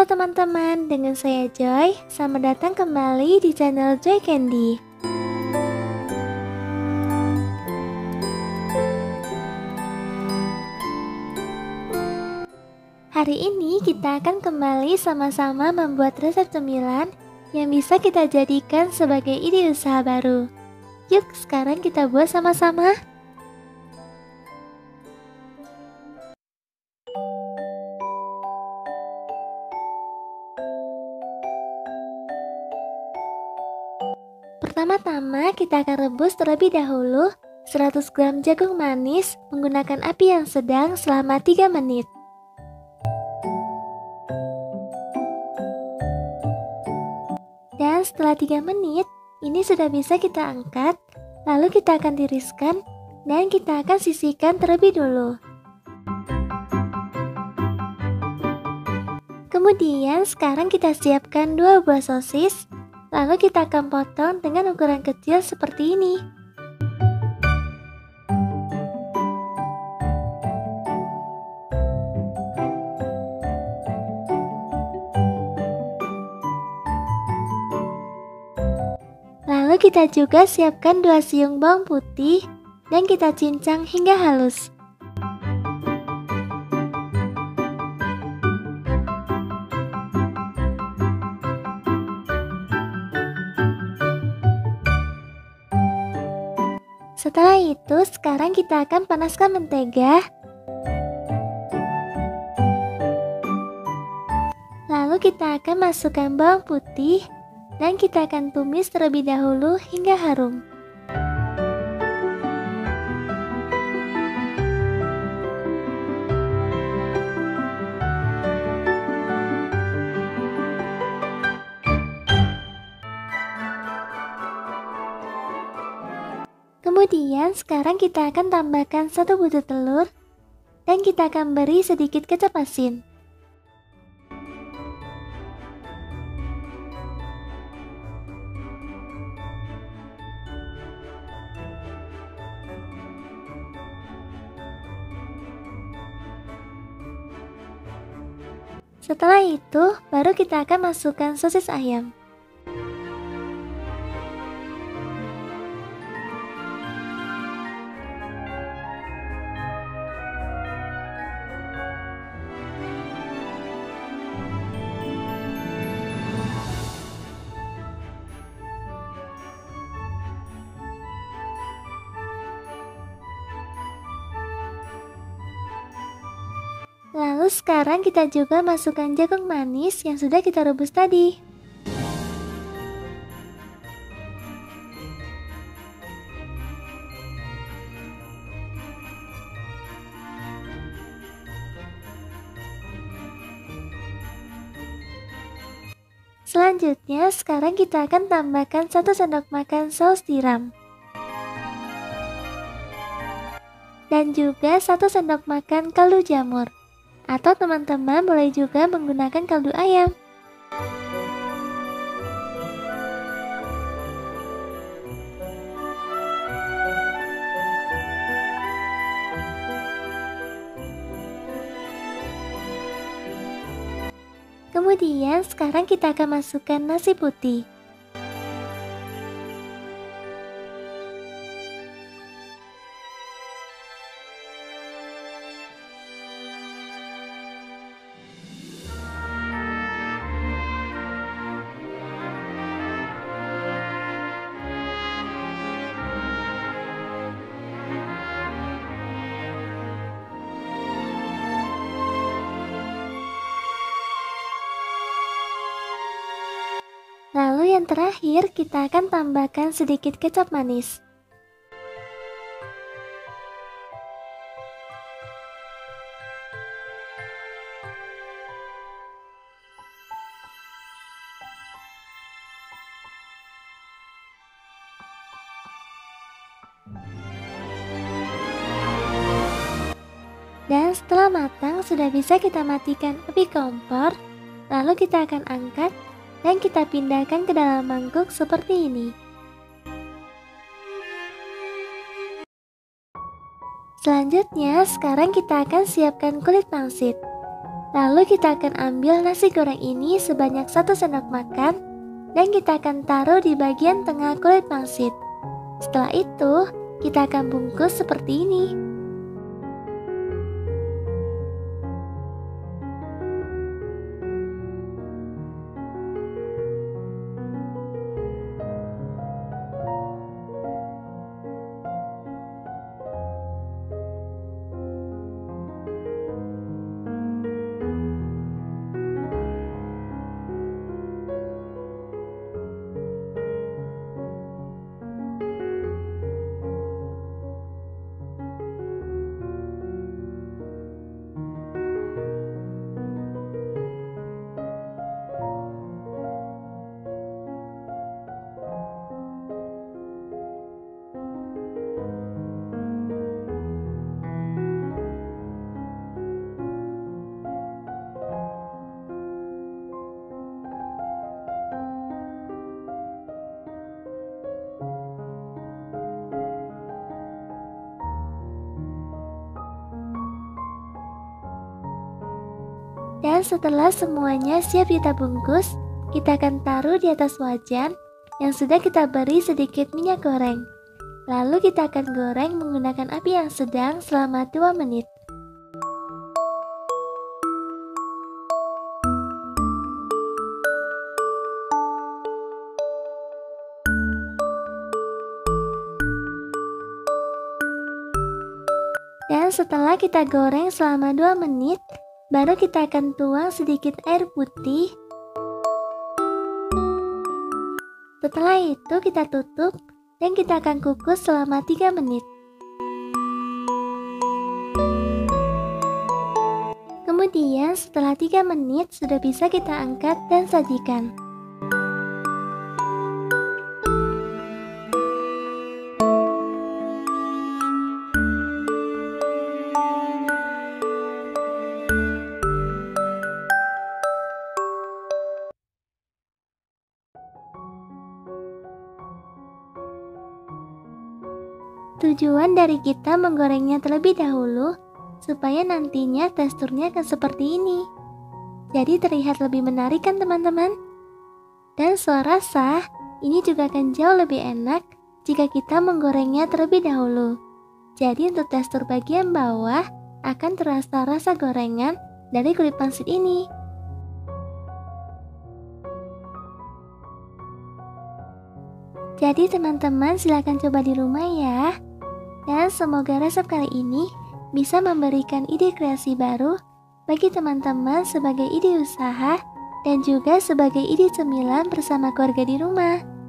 teman-teman, dengan saya Joy. Selamat datang kembali di channel Joy Candy. Hari ini kita akan kembali sama-sama membuat resep cemilan yang bisa kita jadikan sebagai ide usaha baru. Yuk, sekarang kita buat sama-sama. Pertama-tama kita akan rebus terlebih dahulu 100 gram jagung manis menggunakan api yang sedang selama 3 menit. Dan setelah 3 menit, ini sudah bisa kita angkat, lalu kita akan tiriskan dan kita akan sisihkan terlebih dulu. Kemudian sekarang kita siapkan 2 buah sosis. Lalu kita akan potong dengan ukuran kecil seperti ini. Lalu kita juga siapkan 2 siung bawang putih dan kita cincang hingga halus. Setelah itu, sekarang kita akan panaskan mentega. Lalu kita akan masukkan bawang putih dan kita akan tumis terlebih dahulu hingga harum. Kemudian sekarang kita akan tambahkan 1 butir telur dan kita akan beri sedikit kecap asin. Setelah itu, baru kita akan masukkan sosis ayam. Lalu sekarang kita juga masukkan jagung manis yang sudah kita rebus tadi. Selanjutnya, sekarang kita akan tambahkan 1 sendok makan saus tiram. Dan juga 1 sendok makan kaldu jamur. Atau teman-teman boleh juga menggunakan kaldu ayam. Kemudian sekarang kita akan masukkan nasi putih. Lalu yang terakhir kita akan tambahkan sedikit kecap manis. Dan setelah matang sudah bisa kita matikan api kompor. Lalu kita akan angkat dan kita pindahkan ke dalam mangkuk seperti ini. Selanjutnya, sekarang kita akan siapkan kulit pangsit. Lalu kita akan ambil nasi goreng ini sebanyak 1 sendok makan dan kita akan taruh di bagian tengah kulit pangsit. Setelah itu, kita akan bungkus seperti ini. Dan setelah semuanya siap kita bungkus, kita akan taruh di atas wajan yang sudah kita beri sedikit minyak goreng. Lalu kita akan goreng menggunakan api yang sedang selama 2 menit. Dan setelah kita goreng selama 2 menit, baru kita akan tuang sedikit air putih. Setelah itu kita tutup dan kita akan kukus selama 3 menit. Kemudian setelah 3 menit sudah bisa kita angkat dan sajikan. Tujuan dari kita menggorengnya terlebih dahulu supaya nantinya teksturnya akan seperti ini. Jadi terlihat lebih menarik kan teman-teman? Dan saya rasa ini juga akan jauh lebih enak jika kita menggorengnya terlebih dahulu. Jadi untuk tekstur bagian bawah akan terasa rasa gorengan dari kulit pangsit ini. Jadi teman-teman silahkan coba di rumah ya. Dan semoga resep kali ini bisa memberikan ide kreasi baru bagi teman-teman sebagai ide usaha dan juga sebagai ide cemilan bersama keluarga di rumah.